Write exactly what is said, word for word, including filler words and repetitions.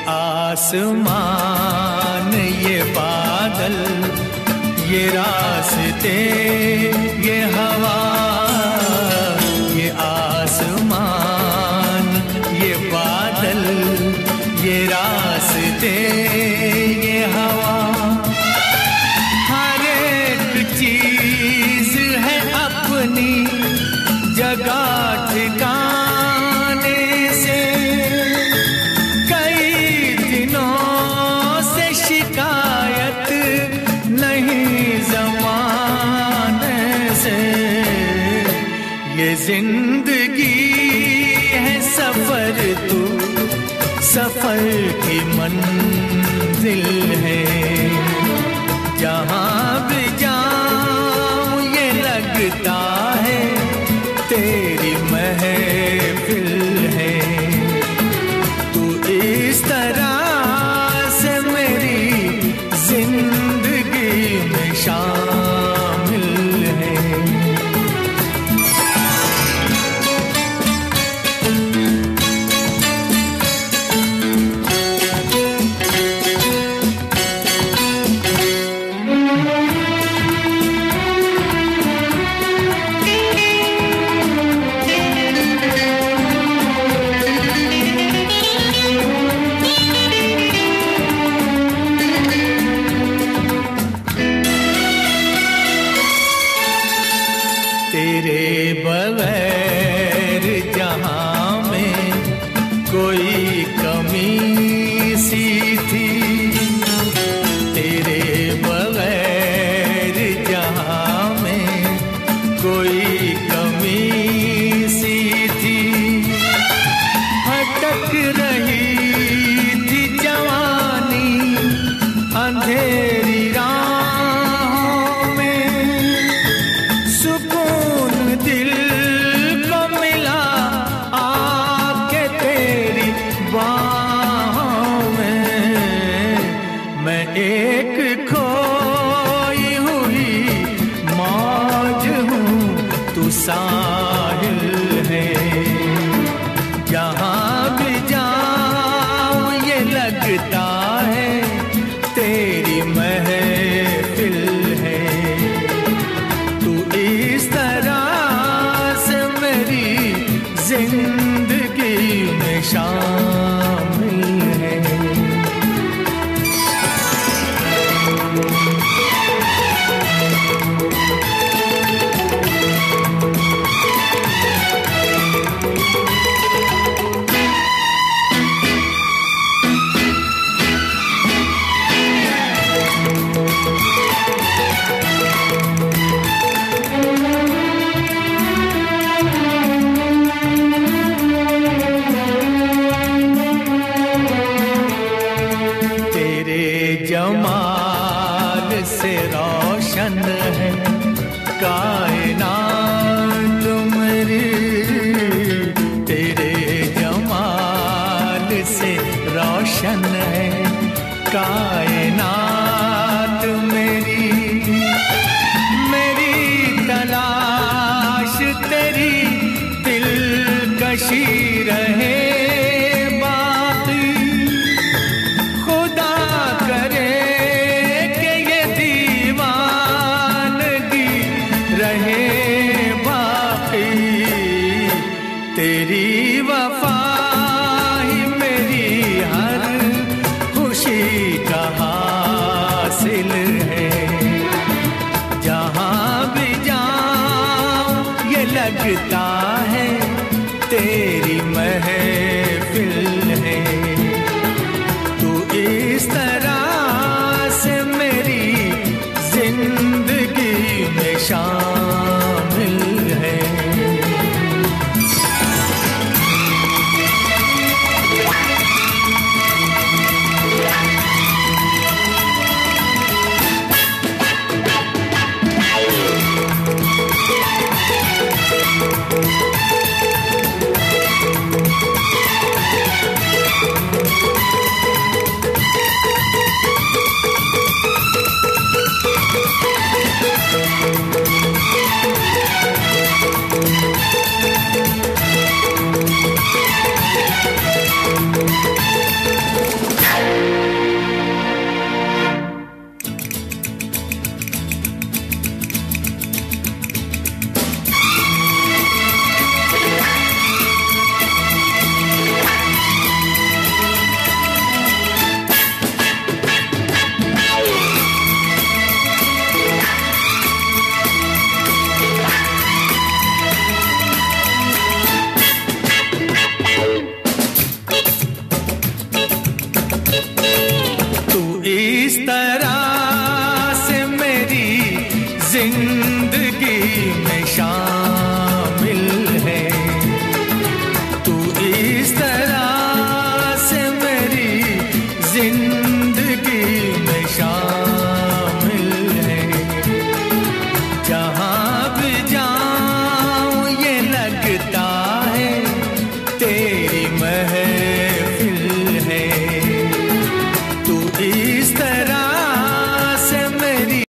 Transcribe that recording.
आसमान ये बादल ये रास्ते ये हवा, ये आसमान ये बादल ये रास्ते ये हवा, हर एक चीज है अपनी जगह ठिकाने से। कई दिनों से शिकायत नहीं ज़माने से। ये जिंदगी है सफर, तू सफर की मंजिल है। जहाँ भी जाऊं ये लगता है तेरी महफिल है। तू इस तरह से मेरी जिंदगी में शामिल है। तेरे बगैर जहाँ में कोई कमी सी थी, तेरे बगैर जहाँ में कोई कमी सी थी। भटक रही थी जवानी अंधेरी राहों में, सुकून दिल को मिला आके तेरी बाहों में। मैं एक खोई हुई मौज हूँ, तू साहिल है। जहाँ भी जाऊँ ये लगता है तेरी महफिल है। तू इस तरह से मेरी जिंदगी में शामिल है। जमाल से रोशन है कायनात मेरी, तेरे जमाल से रोशन है कायनात मेरी। मेरी तलाश तेरी दिलकशी रहे तेरी वफा ही मेरी हर खुशी का हासिल है। जहाँ भी जाऊँ ये लगता है तेरी महफिल है। तू इस तरह से मेरी जिंदगी में शामिल है। तू इस तरह